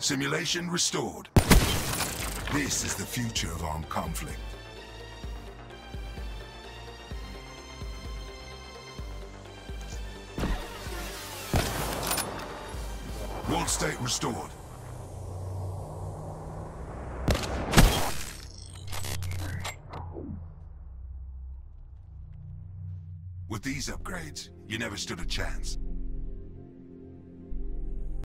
Simulation restored. This is the future of armed conflict. World state restored. With these upgrades, you never stood a chance.